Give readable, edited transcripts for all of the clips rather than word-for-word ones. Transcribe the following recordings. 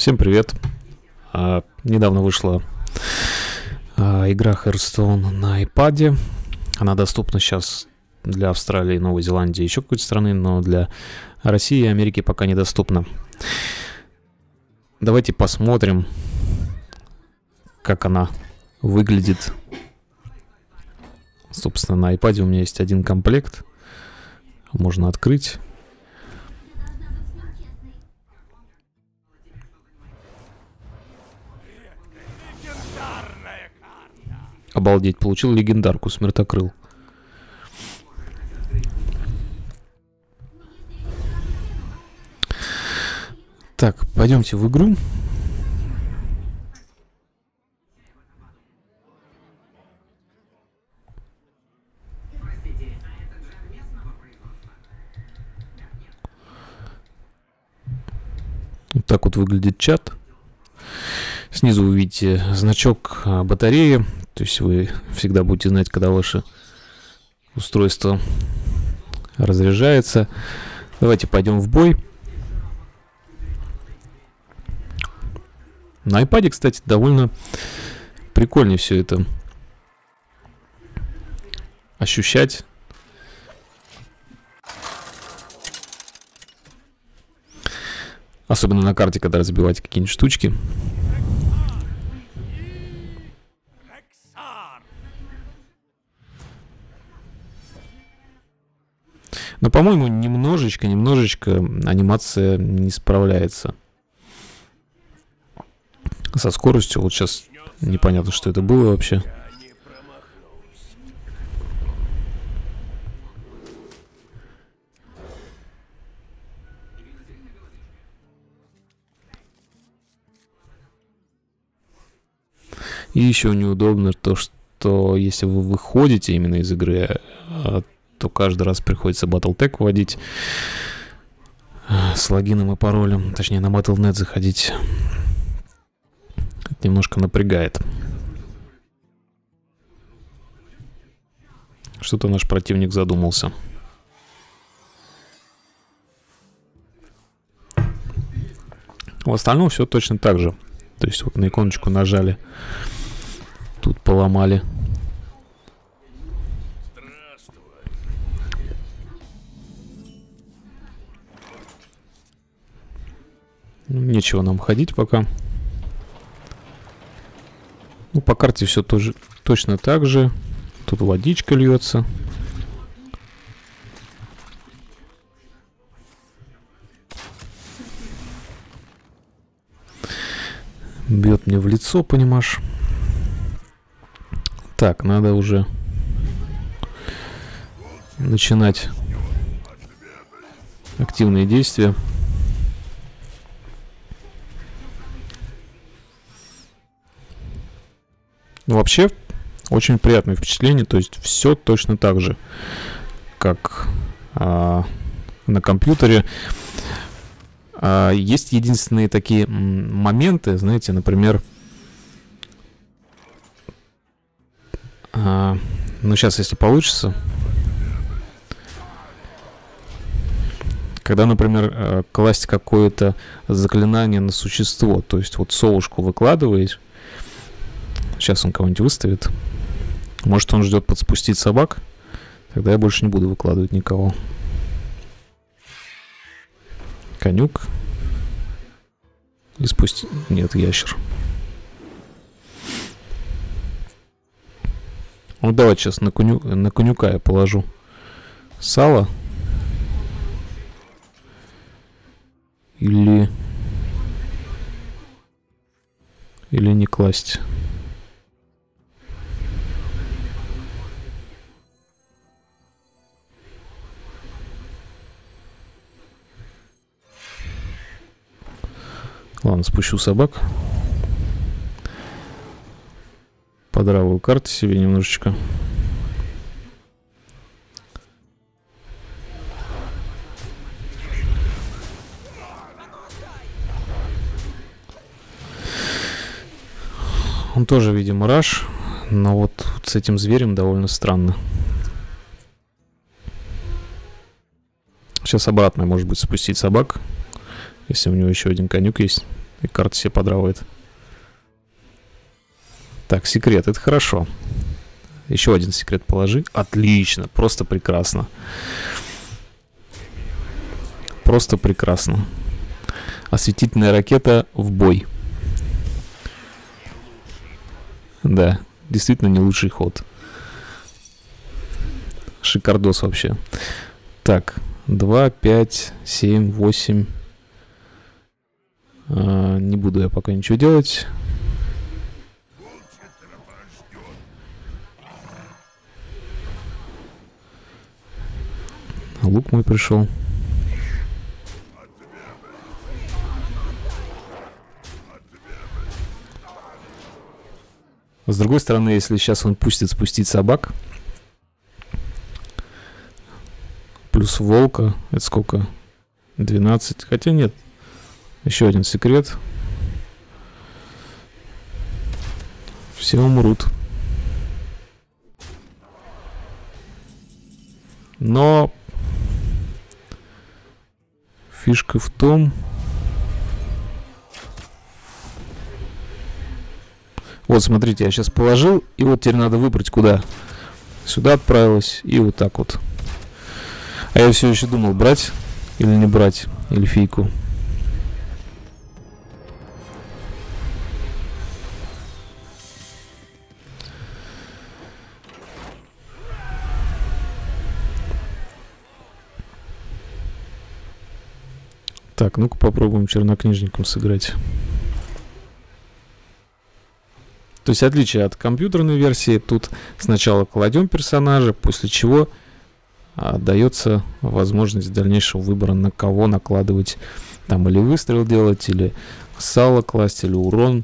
Всем привет! Недавно вышла игра Hearthstone на iPad. Она доступна сейчас для Австралии, Новой Зеландии, еще какой-то страны, но для России и Америки пока недоступна. Давайте посмотрим, как она выглядит. Собственно, на iPad у меня есть один комплект. Можно открыть. Обалдеть, получил легендарку Смертокрыл. Так, пойдемте в игру. Вот так вот выглядит чат. Снизу вы видите значок батареи. То есть вы всегда будете знать, когда ваше устройство разряжается. Давайте пойдем в бой. На iPad, кстати, довольно прикольно все это ощущать. Особенно на карте, когда разбивать какие-нибудь штучки. Но, по-моему, немножечко анимация не справляется со скоростью. Вот сейчас непонятно, что это было вообще. И еще неудобно то, что если вы выходите именно из игры, то каждый раз приходится Battletech вводить с логином и паролем. Точнее, на Battle.net заходить. Это немножко напрягает. Что-то наш противник задумался. В остальном все точно так же. То есть вот на иконочку нажали. Тут поломали. Нечего нам ходить пока. Ну, по карте все тоже точно так же. Тут водичка льется. Бьет мне в лицо, понимаешь. Так, надо уже начинать активные действия. Ну, вообще, очень приятное впечатление. То есть все точно так же, как на компьютере. Есть единственные такие моменты, знаете, например, ну, сейчас, если получится, когда, например, класть какое-то заклинание на существо, то есть вот совушку выкладываешь. Сейчас он кого-нибудь выставит. Может, он ждет подспустить собак. Тогда я больше не буду выкладывать никого. Конюк. И спустить... Нет, ящер. Ну, давайте сейчас на конюка я положу сало. Или не класть. Ладно, спущу собак. Подраваю карты себе немножечко. Он тоже, видимо, раш, но вот с этим зверем довольно странно. Сейчас обратно, может быть, спустить собак. Если у него еще один конюк есть. И карта себе подравывает. Так, секрет, это хорошо. Еще один секрет положи. Отлично, просто прекрасно. Просто прекрасно. Осветительная ракета в бой. Да, действительно не лучший ход. Шикардос вообще. Так, 2, 5, 7, 8. Не буду я пока ничего делать. Лук мой пришел. С другой стороны, если сейчас он пустит спустить собак, плюс волка, это сколько? 12. Хотя нет. Еще один секрет. Все умрут. Но фишка в том... Вот, смотрите, я сейчас положил, и вот теперь надо выбрать, куда. Сюда отправилась, и вот так вот. А я все еще думал, брать или не брать эльфийку. Так, ну-ка попробуем чернокнижником сыграть. То есть отличие от компьютерной версии, тут сначала кладем персонажа, после чего дается возможность дальнейшего выбора, на кого накладывать, там или выстрел делать, или сало класть, или урон.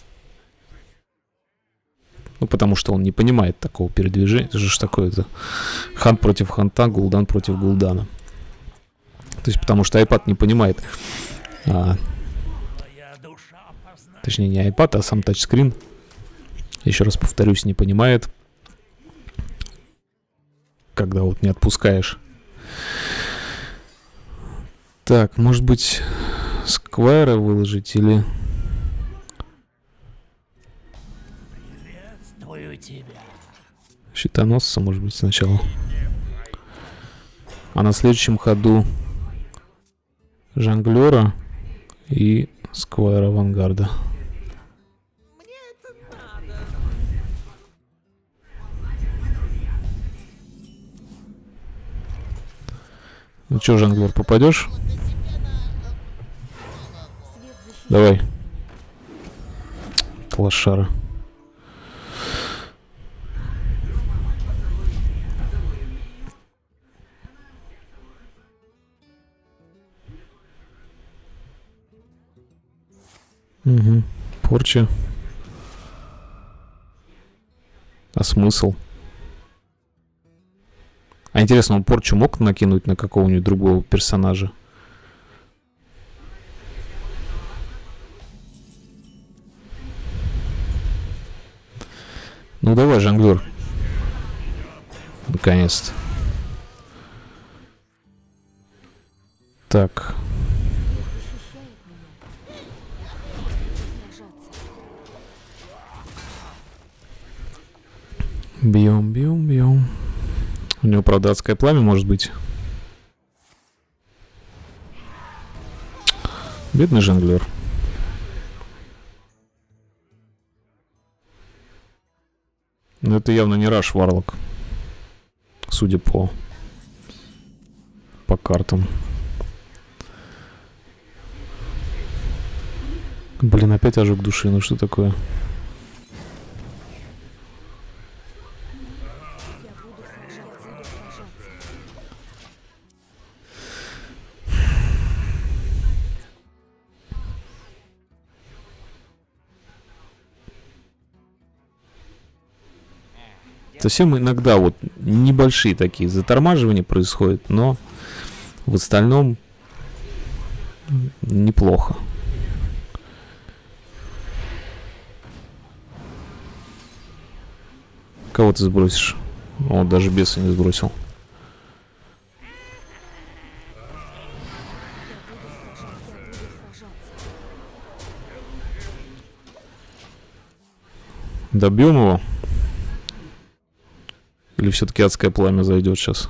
Ну, потому что он не понимает такого передвижения. Это же что такое-то? Хант против ханта, гул'дан против гул'дана. То есть потому что iPad не понимает. Точнее, не iPad, а сам тачскрин. Еще раз повторюсь, не понимает, когда вот не отпускаешь. Так, может быть, Сквайра выложить или... Щитоносца, может быть, сначала. А на следующем ходу жонглера и Сквайра авангарда. Ну что, жонглер, попадешь? Давай. Лошара. Угу. Порча. А смысл? А интересно, он порчу мог накинуть на какого-нибудь другого персонажа? Ну давай, жонглер. Наконец-то. Так. Бьем, бьем, бьем. У него, правда, адское пламя, может быть. Бедный жонглер. Но это явно не Раш Варлок. Судя по картам. Блин, опять ожог души. Ну что такое? Совсем иногда вот небольшие такие затормаживания происходят, но в остальном неплохо. Кого ты сбросишь? О, даже беса не сбросил. Добьем его. Или все-таки адское пламя зайдет сейчас?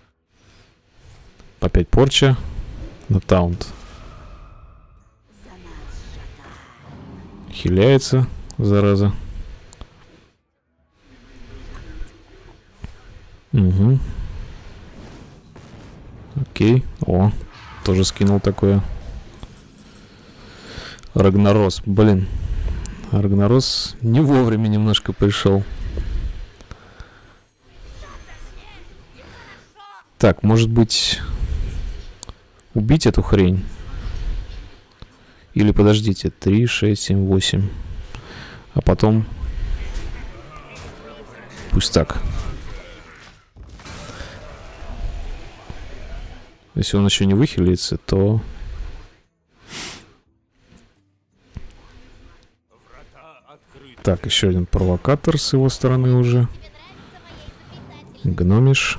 Опять порча. На таунт. Хиляется, зараза. Угу. Окей. О, тоже скинул такое. Рагнарос. Блин. Рагнарос не вовремя немножко пришел. Так, может быть, убить эту хрень? Или подождите. 3, 6, 7, 8. А потом... Пусть так. Если он еще не выхилится, то... Так, еще один провокатор с его стороны уже. Гномиш.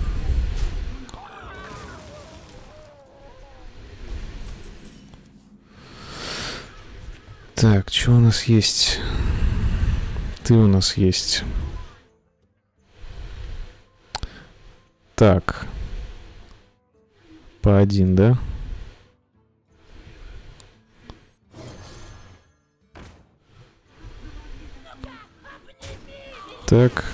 Так, что у нас есть? Ты у нас есть. Так. По 1, да? Так.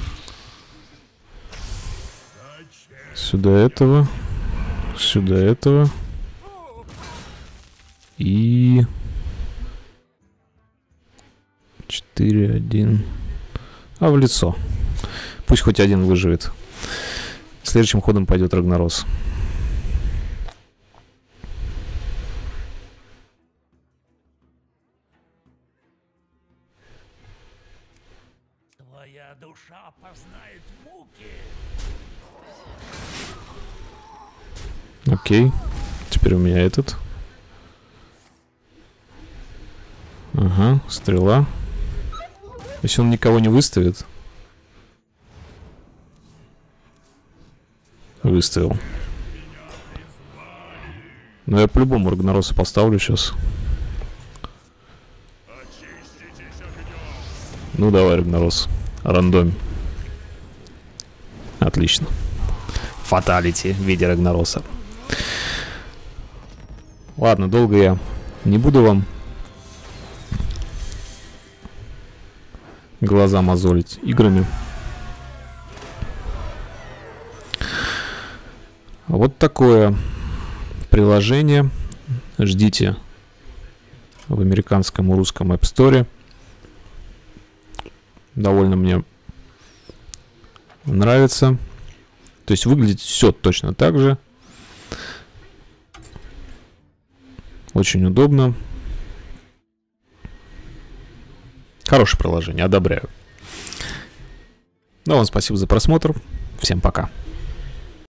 Сюда этого. Сюда этого. И... 4, 1. А в лицо. Пусть хоть один выживет. Следующим ходом пойдет Рагнарос. Твоя душа познает муки. Окей. Теперь у меня этот. Ага, стрела. Если он никого не выставит. Выставил. Но я по-любому Рагнароса поставлю сейчас. Ну давай, Рагнарос. Рандом. Отлично. Фаталити в виде Рагнароса. Ладно, долго я не буду вам глаза мозолить играми. Вот такое приложение. Ждите в американском и русском App Store. Довольно мне нравится. То есть выглядит все точно так же. Очень удобно. Хорошее приложение, одобряю. Ну, вам спасибо за просмотр. Всем пока.